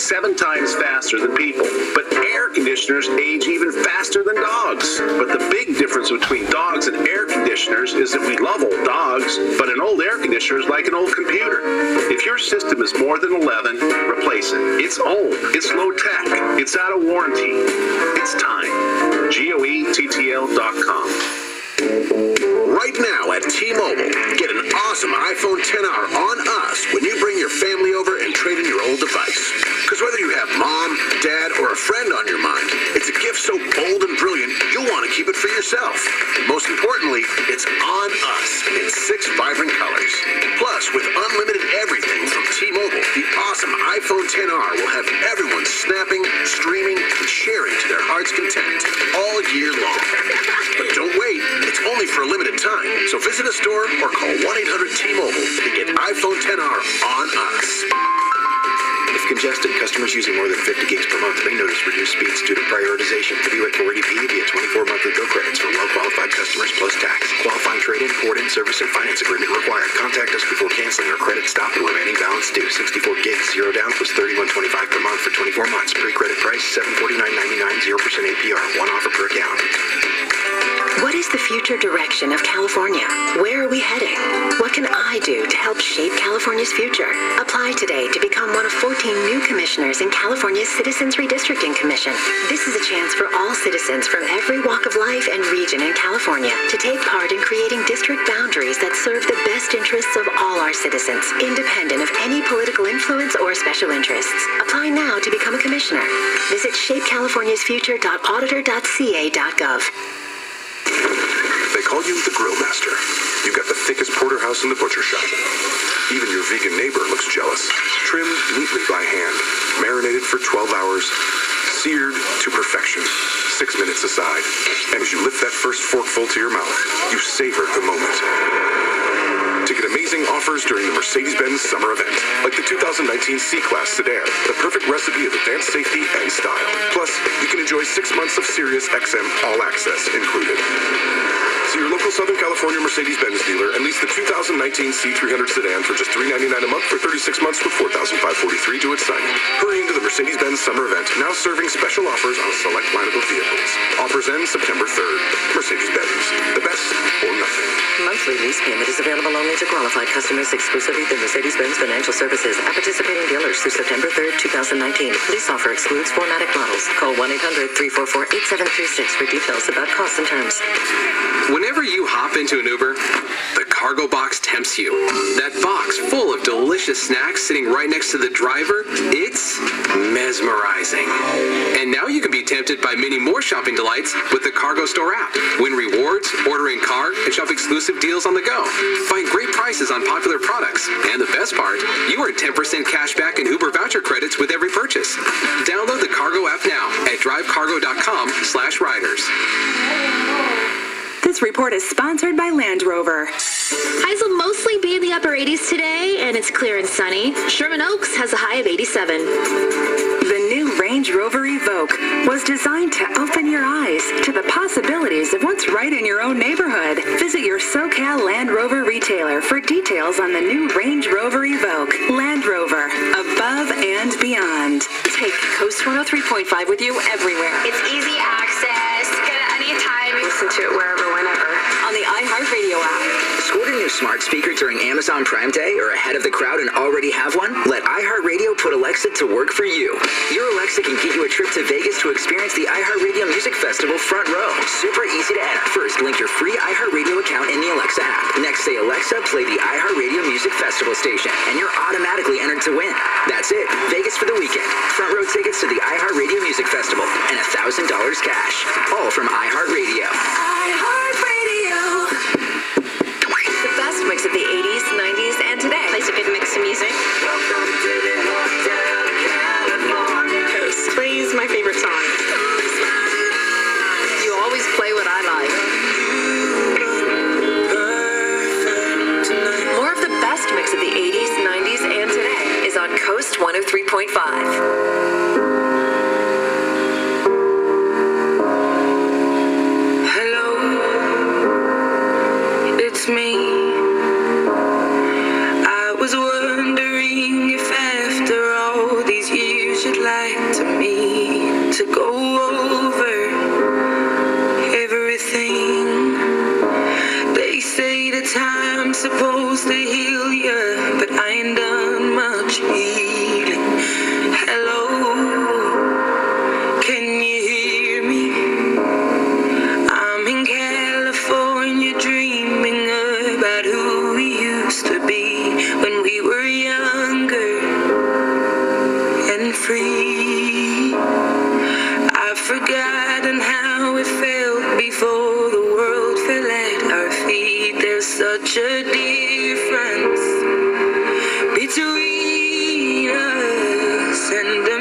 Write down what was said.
7 times faster than people. But air conditioners age even faster than dogs. But the big difference between dogs and air conditioners is that we love old dogs, but an old air conditioner is like an old computer. If your system is more than 11, replace it. It's old. It's low tech. It's out of warranty. It's time. GOETTL.com. Right now at T-Mobile, get an awesome iPhone XR on us when you bring your family over and trade in your old device. Because whether you have mom, dad, or a friend on your mind, it's a gift so bold and brilliant, you'll want to keep it for yourself. Most importantly, it's on us in 6 vibrant colors. Plus, with unlimited everything from T-Mobile, the awesome iPhone XR will have everyone snapping, streaming, and sharing to their heart's content all year long. But don't wait. It's only for a limited time. So visit a store or call 1-800-T-Mobile and get iPhone XR on us. If congested, customers using more than 50 gigs per month may notice reduced speeds due to prioritization. Evaluate 480p via 24 monthly bill credits for well-qualified customers plus tax. Qualifying trade-in, port-in, service, and finance agreement required. Contact us before canceling or credit stop and remaining balance due. 64 gigs, 0 down plus $31.25 per month for 24 months. Pre-credit price $749.99, 0% APR. One offer per account. What is the future direction of California? Where are we heading? What can I do to help shape California's future? Apply today to become one of 14 new commissioners in California's Citizens Redistricting Commission. This is a chance for all citizens from every walk of life and region in California to take part in creating district boundaries that serve the best interests of all our citizens, independent of any political influence or special interests. Apply now to become a commissioner. Visit shapecaliforniasfuture.auditor.ca.gov. They call you the Grill Master. You've got the thickest porterhouse in the butcher shop. Even your vegan neighbor looks jealous. Trimmed neatly by hand, marinated for 12 hours, seared to perfection, 6 minutes aside. And as you lift that first forkful to your mouth, you savor the moment. To get amazing offers during the Mercedes-Benz summer event, like the 2019 C-Class sedan, the perfect recipe of advanced safety and style. Plus, you can enjoy 6 months of Sirius XM All Access included. See your local Southern California Mercedes-Benz dealer and lease the 2019 C300 sedan for just $399 a month for 36 months with $4,543 due at signing. Hurry into the Mercedes-Benz summer event, now serving special offers on a select lineup of vehicles. Offers end September 3rd. Mercedes-Benz, the best or nothing. Monthly lease payment is available only to qualified customers exclusively through Mercedes-Benz Financial Services at participating dealers through September 3rd, 2019. Lease offer excludes 4MATIC models. Call 1-800-344-8736 for details about costs and terms. Whenever you hop into an Uber, the cargo box tempts you. That box full of delicious snacks sitting right next to the driver, it's mesmerizing. And now you can be tempted by many more shopping delights with the Cargo Store app. Win rewards, order in car, and shop exclusive deals on the go. Find great prices on popular products. And the best part, you earn 10% cash back and Uber voucher credits with every purchase. Download the Cargo app now at drivecargo.com/riders. This report is sponsored by Land Rover. Highs will mostly be in the upper 80s today, and it's clear and sunny. Sherman Oaks has a high of 87. The new Range Rover Evoque was designed to open your eyes to the possibilities of what's right in your own neighborhood. Visit your SoCal Land Rover retailer for details on the new Range Rover Evoque. Land Rover, above and beyond. Take Coast 103.5 with you everywhere. It's easy access. Get it anytime. Listen to it wherever, whenever. On the iHeartRadio app. Scored a new smart speaker during Amazon Prime Day or ahead of the crowd and already have one? Let iHeartRadio put Alexa to work for you. Your Alexa can get you a trip to Vegas to experience the iHeartRadio Music Festival front row. Super easy to enter. First, link your free iHeartRadio account in the Alexa app. Next, say, Alexa, play the iHeartRadio Music Festival station, and you're automatically entered to win. That's it. Vegas for the weekend. Front row tickets to the iHeartRadio Music Festival and $1,000 cash. All from iHeartRadio. iHeartRadio. The best mix of the 80s, 90s, and today. Plays a good mix of music. Coast plays my favorite song. You always play what I like. More of the best mix of the 80s, 90s, and today is on Coast 103.5. Me. I was wondering if after all these years you'd like to me to go over everything. They say the time's supposed to heal ya, but I ain't done much healing. Hello, can you hear me? I'm in California dreaming about who we used to be when we were younger and free. I've forgotten how it felt before the world fell at our feet. There's such a difference between us and